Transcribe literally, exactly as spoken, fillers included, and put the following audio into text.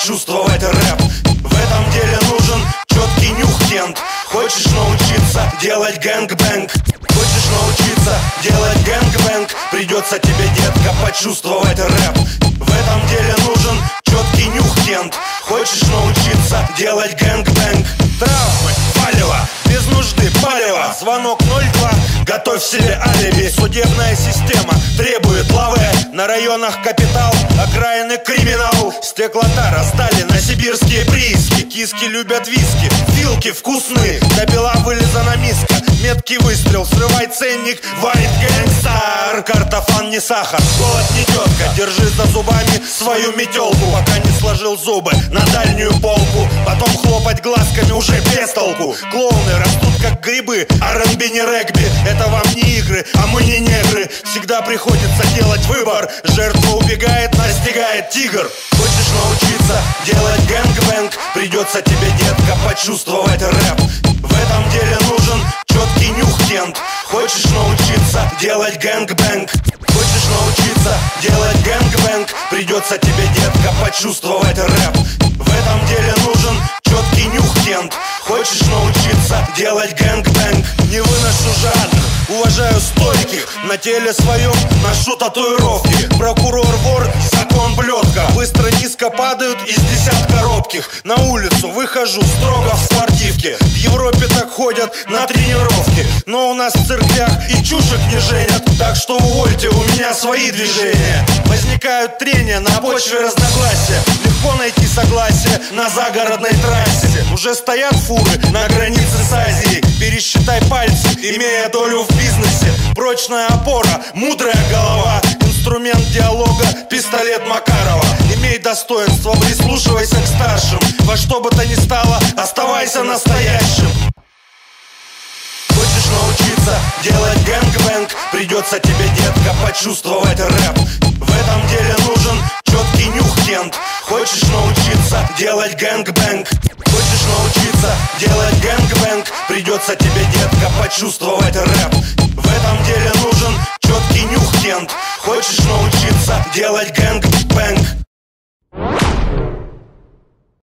почувствовать рэп. В этом деле нужен четкий нюх, кент. Хочешь научиться делать гэнг-бэнг? Хочешь научиться делать гэнг-бэнг? Придется тебе, детка, почувствовать рэп. В этом деле нужен четкий нюх, кент. Хочешь научиться делать гэнг-бэнг? Травмы, палево, без нужды палево. Звонок ноль два, готовь себе алиби. Судебная система требует лавы. На районах капитал, окраины криминал. Стеклотара стали на сибирские прииски. Киски любят виски, вилки вкусные. До бела вылизана миска. Меткий выстрел, срывай ценник, варит гэнгстар. Картофан не сахар, голод не тетка. Держи за зубами свою метелку, пока не сложил зубы на дальнюю полку. Потом хлопать глазками уже без толку. Клоуны растут как грибы, ар энд би не регби. Это вам не игры, а мы не негры. Всегда приходится делать выбор. Жертва убегает, настигает тигр. Хочешь научиться делать гэнг-бэнг? Придется тебе, детка, почувствовать рэп. В этом деле нужен четкий нюх, кент. Хочешь научиться делать гэнг-бэнг? Хочешь научиться делать гэнг-бэнг? Придется тебе, детка, почувствовать рэп. В этом деле нужен четкий нюх, кент. Хочешь научиться делать гэнг-бэнг? Не выношу жадных, уважаю стойких. На теле своем ношу татуировки. Прокурор вор, закон блёдка. Быстро низко падают из десятка робких. На улицу выхожу строго в спортивке. В Европе так ходят на тренировки. Но у нас в церквях и чушек не женят. Так что увольте, у меня свои движения. Возникают трения на почве разногласия. Легко найти согласие на загородной трассе. Уже стоят фуры на границе с Азией. Пересчитай пальцы, имея долю в бизнесе. Прочная опора, мудрая голова. Инструмент диалога, пистолет Макарова. Имей достоинство, прислушивайся к старшим. Во что бы то ни стало, оставайся настоящим. Хочешь научиться делать гэнг-бэнг? Придется тебе, детка, почувствовать рэп. В этом деле нужен четкий нюх, кент. Хочешь научиться делать гэнг-бэнг? Хочешь научиться делать гэнг-бэнг? Придется тебе, детка, почувствовать рэп. В этом деле нужен четкий нюх, кент. Хочешь научиться делать гэнг-бэнг?